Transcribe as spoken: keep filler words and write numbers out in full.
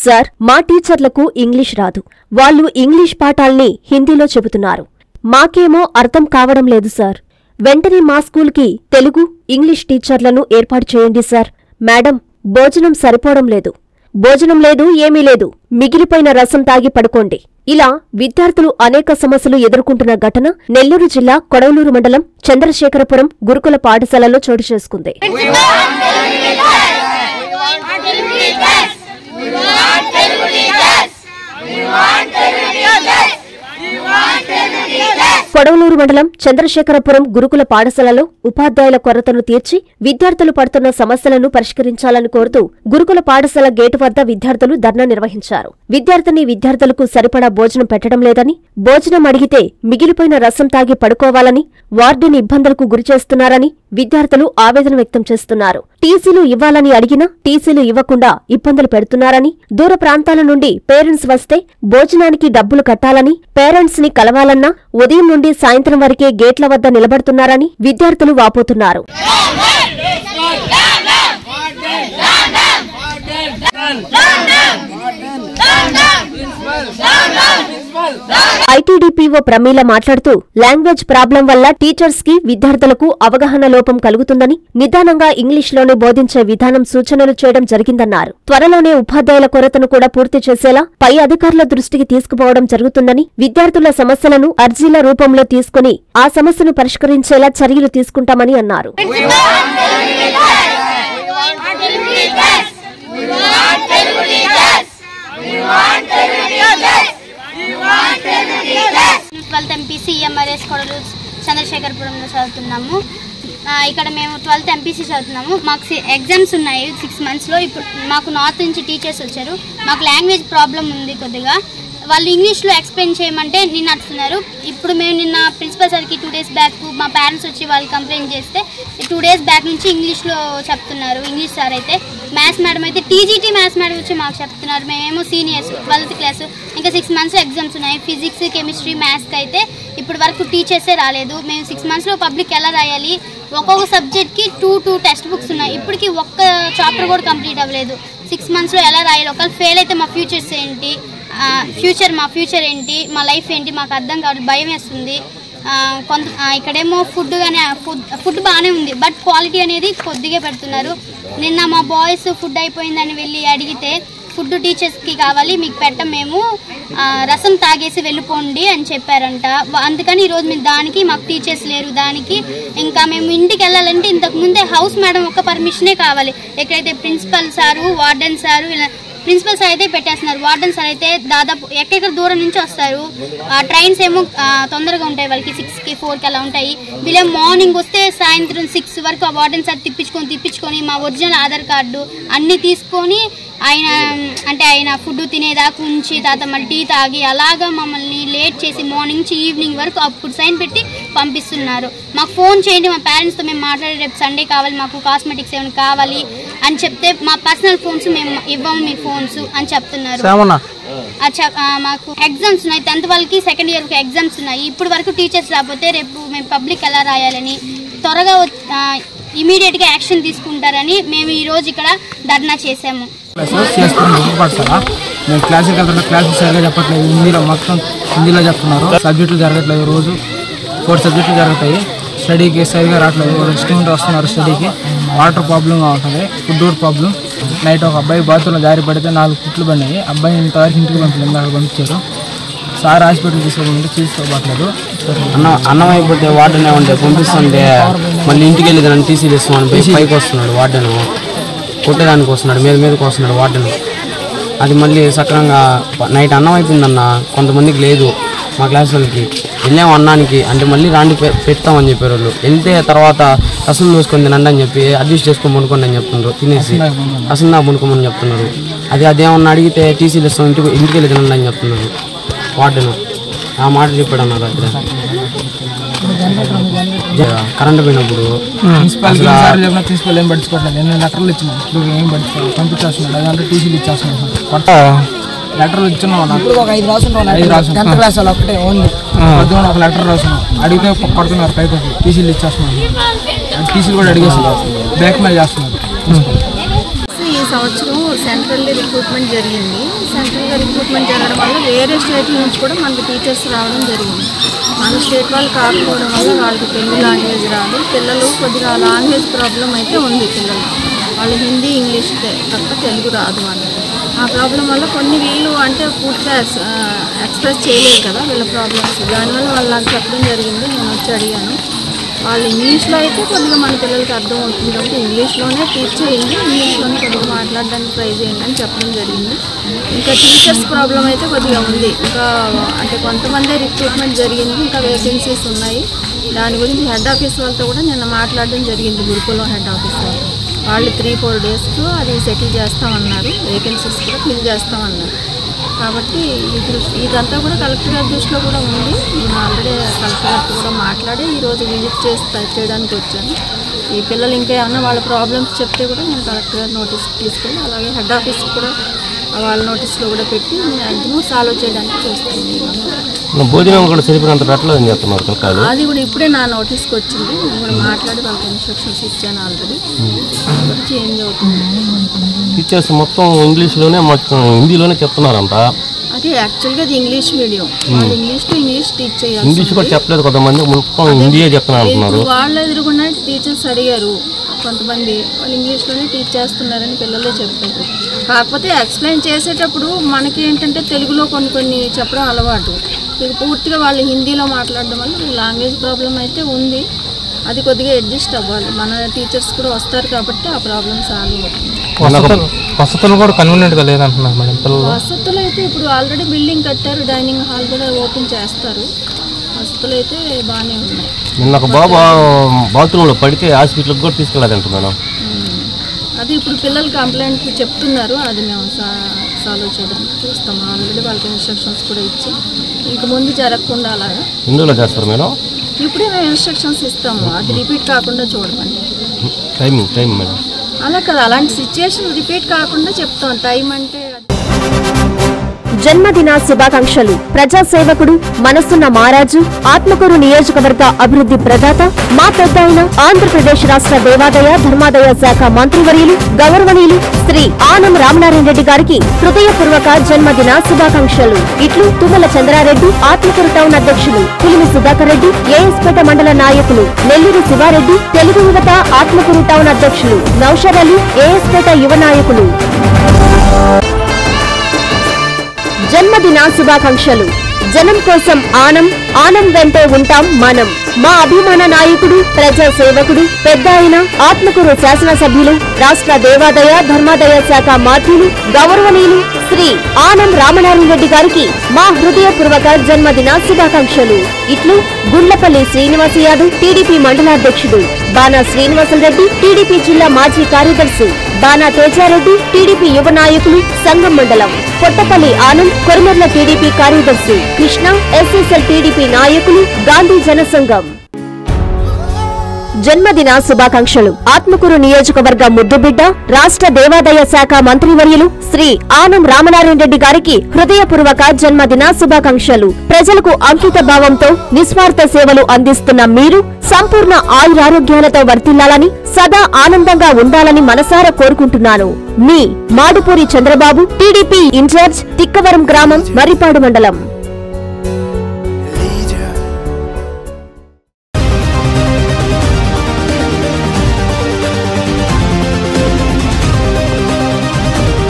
Sir, మా టీచర్లకు English రాదు. వాళ్ళు ఇంగ్లీష్ పాఠాల్ని హిందీలో చెబుతున్నారు. మాకేమో అర్థం కావడం లేదు సార్. వెంటనే మా స్కూల్కి తెలుగు, ఇంగ్లీష్ టీచర్లను ఏర్పాటు చేయండి సార్. మేడం, భోజనం సరిపోవడం లేదు. భోజనం లేదు, ఏమీ లేదు. మిగిలిపోయిన రసం తాగి పడుకోండి. ఇలా విద్యార్థులు అనేక సమస్యలు ఎదుర్కొంటున్న ఘటన నెల్లూరు జిల్లా కొడవలూరు మండలం చంద్రశేఖరపురం గురుకుల పాఠశాలలో చోటు చేసుకుంది. కొడవలూరు మండలం చంద్రశేఖరపురం గురుకుల పాఠశాలలో ఉపాధ్యాయుల కొరతను తీర్చి విద్యార్థులు పడుతున్న సమస్యలను పరిష్కరించాలని కోరుతూ గురుకుల పాఠశాల గేటు వద్ద విద్యార్థులు ధర్నా నిర్వహించారు. విద్యార్థిని విద్యార్థులకు సరిపడా భోజనం పెట్టడం లేదని, భోజనం అడిగితే మిగిలిపోయిన రసం తాగి పడుకోవాలని, వార్డెన్ ఇబ్బందులకు గురిచేస్తున్నారని విద్యార్థులు ఆవేదన వ్యక్తం చేస్తున్నారు. టీసీలు ఇవ్వాలని అడిగినా టీసీలు ఇవ్వకుండా ఇబ్బందులు పెడుతున్నారని, దూర ప్రాంతాల నుండి పేరెంట్స్ వస్తే భోజనానికి డబ్బులు కట్టాలని, పేరెంట్స్ ని కలవాలన్నా ఉదయం నుండి సాయంత్రం వరకే గేట్ల వద్ద నిలబడుతున్నారని విద్యార్థులు వాపోతున్నారు. ఐటీడీపీఓ ప్రమీల మాట్లాడుతూ లాంగ్వేజ్ ప్రాబ్లం వల్ల టీచర్స్ కి విద్యార్థులకు అవగాహన లోపం కలుగుతుందని, నిదానంగా ఇంగ్లీష్లోనే బోధించే విధానం సూచనలు చేయడం జరిగిందన్నారు. త్వరలోనే ఉపాధ్యాయుల కొరతను కూడా పూర్తి చేసేలా పై అధికారుల దృష్టికి తీసుకుపోవడం జరుగుతుందని, విద్యార్థుల సమస్యలను అర్జీల రూపంలో తీసుకుని ఆ సమస్యను పరిష్కరించేలా చర్యలు తీసుకుంటామని అన్నారు. ట్వెల్త్ ఎంపీసీ ఈఎంఆర్ఎస్ కొడవలూరు చంద్రశేఖరపురంలో చదువుతున్నాము. ఇక్కడ మేము ట్వెల్త్ ఎంపీసీ చదువుతున్నాము. మాకు ఎగ్జామ్స్ ఉన్నాయి సిక్స్ మంత్స్లో. ఇప్పుడు మాకు నార్త్ నుంచి టీచర్స్ వచ్చారు. మాకు లాంగ్వేజ్ ప్రాబ్లం ఉంది కొద్దిగా. వాళ్ళు ఇంగ్లీష్లో ఎక్స్ప్లెయిన్ చేయమంటే నిన్న అడుగుతున్నారు. ఇప్పుడు మేము నిన్న ప్రిన్సిపల్ సార్కి టూ డేస్ బ్యాక్ మా పేరెంట్స్ వచ్చి వాళ్ళు కంప్లైంట్ చేస్తే టూ డేస్ బ్యాక్ నుంచి ఇంగ్లీష్లో చెప్తున్నారు. ఇంగ్లీష్ సార్ అయితే, మ్యాథ్స్ మేడం అయితే టీజీటీ మ్యాథ్స్ మేడం వచ్చి మాకు చెప్తున్నారు. మేమేమో సీనియర్స్, ట్వెల్త్ క్లాస్, ఇంకా సిక్స్ మంత్స్ ఎగ్జామ్స్ ఉన్నాయి. ఫిజిక్స్, కెమిస్ట్రీ, మ్యాథ్స్కి అయితే ఇప్పుడు వరకు టీచర్సే రాలేదు. మేము సిక్స్ మంత్స్లో పబ్లిక్ ఎలా రాయాలి? ఒక్కొక్క సబ్జెక్ట్కి టూ టూ టెక్స్ట్ బుక్స్ ఉన్నాయి. ఇప్పటికీ ఒక్క చాప్టర్ కూడా కంప్లీట్ అవ్వలేదు. సిక్స్ మంత్స్లో ఎలా రాయాలి? ఒకవేళ ఫెయిల్ అయితే మా ఫ్యూచర్స్ ఏంటి? ఫ్యూచర్ మా ఫ్యూచర్ ఏంటి? మా లైఫ్ ఏంటి? మాకు అర్థం కావడం భయం వేస్తుంది. కొంత ఇక్కడేమో ఫుడ్ కానీ ఫుడ్ ఫుడ్ బాగానే ఉంది, బట్ క్వాలిటీ అనేది కొద్దిగా పెడుతున్నారు. నిన్న మా బాయ్స్ ఫుడ్ అయిపోయిందని వెళ్ళి అడిగితే ఫుడ్ టీచర్స్కి కావాలి, మీకు పెట్టం, మేము రసం తాగేసి వెళ్ళిపోండి అని చెప్పారంట. అందుకని ఈరోజు మేము దానికి మాకు టీచర్స్ లేరు. దానికి ఇంకా మేము ఇంటికి వెళ్ళాలంటే ఇంతకు ముందే హౌస్ మేడం ఒక పర్మిషనే కావాలి. ఎక్కడైతే principal sir, warden sir, principal sir అయితే పెట్టేస్తున్నారు. వార్డెన్ సార్ అయితే దాదాపు ఎక్కడెక్కడ దూరం నుంచి వస్తారు. ట్రైన్స్ ఏమో తొందరగా ఉంటాయి, వాళ్ళకి సిక్స్కి ఫోర్కి అలా ఉంటాయి. వీళ్ళే మార్నింగ్ వస్తే సాయంత్రం సిక్స్ వరకు ఆ వార్డెన్ సార్ తిప్పించుకొని తిప్పించుకొని మా ఒరిజినల్ ఆధార్ కార్డు అన్నీ తీసుకొని ఆయన అంటే ఆయన ఫుడ్ తినేదాకా ఉంచి తర్వాత మళ్ళీ టీ తాగి అలాగా మమ్మల్ని లేట్ చేసి మార్నింగ్ నుంచి ఈవినింగ్ వరకు అప్పుడు సైన్ పెట్టి పంపిస్తున్నారు. మాకు ఫోన్ చేయండి, మా పేరెంట్స్తో మేము మాట్లాడే రేపు సండే కావాలి, మాకు కాస్మెటిక్స్ ఏమైనా కావాలి అని చెప్తే మా పర్సనల్ ఫోన్స్ మేము ఇవ్వము మీ ఫోన్స్ అని చెప్తున్నారు. మాకు ఎగ్జామ్స్ ఉన్నాయి, టెన్త్ వాళ్ళకి సెకండ్ ఇయర్కి ఎగ్జామ్స్ ఉన్నాయి. ఇప్పుడు వరకు టీచర్స్ రాకపోతే రేపు మేము పబ్లిక్ ఎలా రాయాలని త్వరగా ఇమీడియట్గా యాక్షన్ తీసుకుంటారని మేము ఈరోజు ఇక్కడ ధర్నా చేసాము. మేము క్లాస్కి వెళ్తుంటే క్లాస్ సరిగ్గా చెప్పట్లేదు. హిందీలో మొత్తం హిందీలో చెప్తున్నారు. సబ్జెక్టులు జరగట్లేదు. రోజు ఫోర్ సబ్జెక్టులు జరుగుతాయి. స్టడీకి సరిగ్గా రావట్లేదు. స్టూడెంట్ వస్తున్నారు స్టడీకి. వాటర్ ప్రాబ్లంగా ఉంటుంది, ఫుడ్ ప్రాబ్లం. నైట్ ఒక అబ్బాయి బాత్రూంలో జారి పడితే నాలుగు కుట్లు పడినాయి. అబ్బాయి ఇంతవరకు ఇంటికి పంపించలేదు, అక్కడ పంపించారు. సార్ హాస్పిటల్ తీసుకోమంటే తీసుకోవట్లేదు. అన్న అన్నం అయిపోతే వార్డెన్ ఏమంటే పంపిస్తుంటే మళ్ళీ ఇంటికి వెళ్ళి దాన్ని టీసీలు ఇస్తామని పోయి పైకి వస్తున్నాడు వార్డెన్. కొట్టేదానికి వస్తున్నాడు, మీద మీదకి వస్తున్నాడు వార్డెన్. అది మళ్ళీ సక్రంగా నైట్ అన్నం అయిపోయిందన్న, కొంతమందికి లేదు. మా క్లాస్ వాళ్ళకి వెళ్ళాము అన్నానికి అంటే మళ్ళీ రాండి పెడతామని చెప్పారు వాళ్ళు. వెళ్తే తర్వాత రసం దోసుకొని తినండి అని చెప్పి అడ్జస్ట్ చేసుకొని పడుకోండి అని చెప్తున్నారు. తినేసి రసం దా పడుకోమని చెప్తున్నారు. అది అదేమన్నా అడిగితే టీసీలు ఇస్తాం, ఇంటికి ఇంటికి వెళ్ళి తినండి అని చెప్తున్నారు వార్డెన్. ఆ మాట చెప్పాడు అన్నారు. అక్కడ కరెంట్ పోయినప్పుడు ప్రిన్సిపల్ ఏం పట్టించుకోవట్లేదు. ఎన్ని లెటర్లు ఇచ్చినాం, ఇప్పుడు ఏం పట్టించుకోవాలి, పంపించేస్తున్నాడు. అదంటే టీసీలు ఇచ్చేస్తున్నాడు. కొత్త లెటర్లు ఇచ్చున్నాం, ఐదు రాసున్నాం. పొద్దున్న ఒక లెటర్ రాస్తున్నాం, అడిగితే కొడుతున్నారు పైకి, టీసీలు ఇచ్చేస్తున్నాడు. టీసీలు కూడా అడిగేస్తున్నారు, బ్లాక్ మెయిల్ చేస్తున్నారు. ఈ సంవత్సరం సెంట్రల్ రిక్రూట్మెంట్ జరిగింది. సెంట్రల్గా రిక్రూట్మెంట్ జరగడం వల్ల వేరే స్టేట్ల నుంచి కూడా మనకు టీచర్స్ రావడం జరిగింది. మన స్టేట్ వాళ్ళు కాకపోవడం వల్ల వాళ్ళకి తెలుగు లాంగ్వేజ్ రాదు. పిల్లలు కొద్దిగా లాంగ్వేజ్ ప్రాబ్లం అయితే ఉంది. పిల్లలు వాళ్ళు హిందీ ఇంగ్లీష్ తప్ప తెలుగు రాదు వాళ్ళకి. ఆ ప్రాబ్లం వల్ల కొన్ని వీళ్ళు అంటే పూర్తిగా ఎక్స్ప్రెస్ చేయలేదు కదా వీళ్ళ ప్రాబ్లమ్స్. దానివల్ల వాళ్ళు నాకు చెప్పడం జరిగింది. నేను వచ్చి అడిగాను. వాళ్ళు ఇంగ్లీష్లో అయితే కొద్దిగా మన పిల్లలకి అర్థం అవుతుంది కాబట్టి ఇంగ్లీష్లోనే టీచ్ చేయండి, ఇంగ్లీష్లోనే కొద్దిగా మాట్లాడడానికి ట్రై చేయండి అని చెప్పడం జరిగింది. ఇంకా టీచర్స్ ప్రాబ్లం అయితే కొద్దిగా ఉంది. ఇంకా అంటే కొంతమంది రిక్రూట్మెంట్ జరిగింది, ఇంకా వేకెన్సీస్ ఉన్నాయి. దాని గురించి హెడ్ ఆఫీస్ వాళ్ళతో కూడా నిన్న మాట్లాడడం జరిగింది. గురుకులం హెడ్ ఆఫీస్ వాళ్ళు వాళ్ళు త్రీ ఫోర్ డేస్లో అది సెటిల్ చేస్తామన్నారు. వేకెన్సీస్ కూడా ఫిల్ చేస్తామన్నారు. కాబట్టి ఈ దృష్టి ఇదంతా కూడా కలెక్టర్ గారి దృష్టిలో కూడా ఉంది. నేను ఆల్రెడీ కలెక్టర్ గారితో కూడా మాట్లాడి ఈరోజు విజిట్ చేసి చేయడానికి వచ్చాను. ఈ పిల్లలు ఇంకా ఏమన్నా వాళ్ళ ప్రాబ్లమ్స్ చెప్తే కూడా నేను కలెక్టర్ గారి నోటీస్ తీసుకెళ్ళి అలాగే హెడ్ ఆఫీస్ కూడా వాళ్ళ నోటీస్లో కూడా పెట్టి మ్యాక్సిమం సాల్వ్ చేయడానికి చూస్తాను. భోజనం కూడా సరిపోయినంత పెట్టలేదని చెప్తున్నారు. అది కూడా ఇప్పుడే నా నోటీస్కి వచ్చింది. నేను కూడా మాట్లాడి వాళ్ళకి ఇన్స్ట్రక్షన్స్ ఇచ్చాను ఆల్రెడీ. చేంజ్ అవుతుంది. టీచర్స్ మొత్తం ఇంగ్లీష్లోనే మొత్తం హిందీలోనే చెప్తున్నారంట. అది యాక్చువల్గా అది ఇంగ్లీష్ మీడియం. వాళ్ళు ఇంగ్లీష్ టు ఇంగ్లీష్ టీచ్ చేయాలి. ఇంగ్లీష్ కూడా చెప్పలేదు కొంతమంది, మొత్తం హిందీయే చెప్తున్నారు. వాళ్ళ ఎదురుకుండా టీచర్స్ అడిగారు కొంతమంది, వాళ్ళు ఇంగ్లీష్లోనే టీచ్ చేస్తున్నారని పిల్లలే చెప్పారు. కాకపోతే ఎక్స్ప్లెయిన్ చేసేటప్పుడు మనకి ఏంటంటే తెలుగులో కొన్ని కొన్ని చెప్పడం అలవాటు. ఇది పూర్తిగా వాళ్ళు హిందీలో మాట్లాడడం వల్ల లాంగ్వేజ్ ప్రాబ్లం అయితే ఉంది. అది కొద్దిగా అడ్జస్ట్ అవ్వాలి. మన టీచర్స్ కూడా వస్తారు కాబట్టి ఆ ప్రాబ్లమ్ సాల్వ్ అవుతుంది. వసతులు కూడా కన్వీనియంట్గా లేదంటున్నారు మేడం. వసతులు అయితే ఇప్పుడు ఆల్రెడీ బిల్డింగ్ కట్టారు, డైనింగ్ హాల్ కూడా ఓపెన్ చేస్తారు. వసతులు అయితే బాగానే ఉన్నాయి. నిన్న ఒక బాబు బాత్రూంలో పడితే హాస్పిటల్కి కూడా తీసుకెళ్ళాలంట మేడం. అది ఇప్పుడు పిల్లలు కంప్లైంట్ చెప్తున్నారు. అది మేము సాల్వ్ చేయడానికి చూస్తాము. ఆల్రెడీ వాళ్ళకి ఇన్స్ట్రక్షన్స్ కూడా ఇచ్చి ఇంక ముందు జరగకుండా అలాగా ఇందులో చేస్తారు మేడం. ఇప్పుడే మేము ఇన్స్ట్రక్షన్స్ ఇస్తాము. అది రిపీట్ కాకుండా చూడమని. టైమింగ్ టైం మేడం అలా కదా, అలాంటి సిచ్యుయేషన్ రిపీట్ కాకుండా చెప్తాం. టైం అంటే జన్మదిన శుభాకాంక్షలు. ప్రజాసేవకుడు, మనసున్న మారాజు, ఆత్మకూరు నియోజకవర్గ అభివృద్ధి ప్రదాత, మా పెద్దాయన, ఆంధ్రప్రదేశ్ రాష్ట్ర దేవాదాయ ధర్మాదాయ శాఖ మంత్రివర్యులు గౌరవనీయులు శ్రీ ఆనం రామనారాయణ రెడ్డి గారికి హృదయపూర్వక జన్మదిన శుభాకాంక్షలు. ఇట్లు తుమ్మల చంద్రారెడ్డి, ఆత్మకూరు టౌన్ అధ్యక్షులు పులిమి సుధాకర్ రెడ్డి, ఏఎస్పేట మండల నాయకులు నెల్లూరు శివారెడ్డి, తెలుగు యువత ఆత్మకూరు టౌన్ అధ్యక్షులు నౌషర్ అలీ, ఏఎస్పేట యువ నాయకులు. జన్మదిన శుభాకాంక్షలు. జనం కోసం ఆనం, ఆనం వెంటే ఉంటాం మనం. మా అభిమాన నాయకుడు, ప్రజా సేవకుడు, పెద్దాయన, ఆత్మకూరు శాసనసభ్యులు, రాష్ట్ర దేవాదాయ ధర్మాదాయ శాఖ మంత్రులు గౌరవనీయులు శ్రీ ఆనం రామనారాయణ రెడ్డి గారికి మా హృదయపూర్వక జన్మదిన శుభాకాంక్షలు. ఇట్లు గుండ్లపల్లి శ్రీనివాస యాదవ్, టీడీపీ మండలాధ్యక్షుడు, బాణా శ్రీనివాసరెడ్డి, టీడీపీ జిల్లా మాజీ కార్యదర్శి, బాణా తేజారెడ్డి, టీడీపీ యువ నాయకులు, సంఘం మండలం, పొట్టపల్లి ఆనంద్, కొరమర్ల టీడీపీ కార్యదర్శి, కృష్ణ, ఎస్ఎస్ఎల్ టీడీపీ నాయకులు, గాంధీ జనసంఘం. జన్మదిన శుభాకాంక్షలు. ఆత్మకూరు నియోజకవర్గ ముద్దుబిడ్డ, రాష్ట్ర దేవాదాయ శాఖ మంత్రివర్యులు శ్రీ ఆనం రామనారాయణ రెడ్డి గారికి హృదయపూర్వక జన్మదిన శుభాకాంక్షలు. ప్రజలకు అంకిత భావంతో నిస్వార్థ సేవలు అందిస్తున్న మీరు సంపూర్ణ ఆయురారోగ్యాలతో వర్ధిల్లాలని, సదా ఆనందంగా ఉండాలని మనసారా కోరుకుంటున్నాను. మీ మాడుపూరి చంద్రబాబు, టీడీపీ ఇన్ఛార్జ్, తిక్కవరం గ్రామం, మర్రిపాడు మండలం.